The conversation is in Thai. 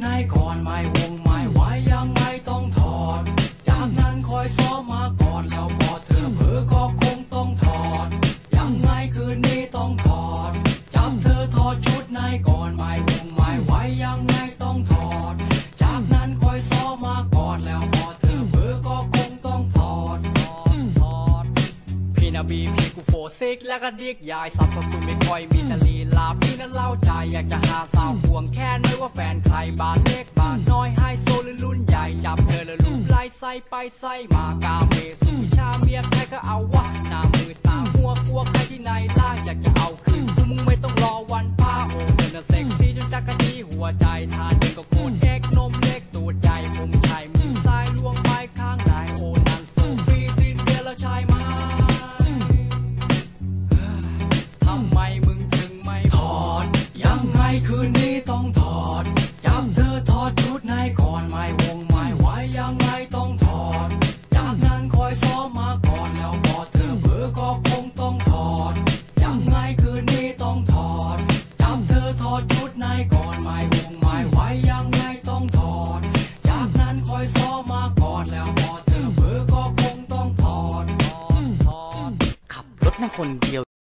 ในก่อนไม่วงไม่ไหวยังไงต้องถอดจากนั้นคอยซ้อมมาก่อนแล้วพอเธอเผลอก็คงต้องถอดยังไงคืนนี้ต้องถอดจับเธอถอดชุดในก่อนไม่วงไม่ไหวยังไงต้องถอดจากนั้นคอยซ้อมมาก่อนแล้วพอเธอเผลอก็คงต้องถอดพี่นาบีพี่กูโฟซิกแล้วก็ดิกยายสับพคุณไม่ค่อยมีแต่ลีลาพี่นั้นเล่าใจอยากจะหาสาวห่วงแค่ไม่ว่าแฟนใครบ้านเล็กบ้านน้อยไฮโซหรือรุ่นใหญ่จับเธอแล้วลูบไล่ไส้ไปไส้มากาเมสุชาเมียใครก็เอาวะหน้ามือตาหัวกลัวใครที่ไหนล่างอยากจะเอาคืนมึงไม่ต้องรอวันพาโอ้เธอน่ะเซ็กซี่จนจักรจี้หัวใจทานเดินก็โคตรเอ็กนมเล็กตูดใหญ่ผมชายมือซ้ายล้วงไปข้างไหนโอ้นั่นโซฟีซินเดียแล้วชายมาทำไมมึงถึงไม่ถอดยังไงคืนนี้ต้องถอดจับเธอถอดชุดในก่อนไม่วงไม่ไหวยังไงต้องถอดจากนั้นคอยซ้อมมาก่อนแล้วพอเธอเผลอก็คงต้องถอดยังไงคืนนี้ต้องถอดจับเธอถอดชุดในก่อนไม่วงไม่ไหวยังไงต้องถอดจากนั้นคอยซ้อมมาก่อนแล้วพอเธอเผลอก็คงต้องถอดขับรถนั่งคนเดียว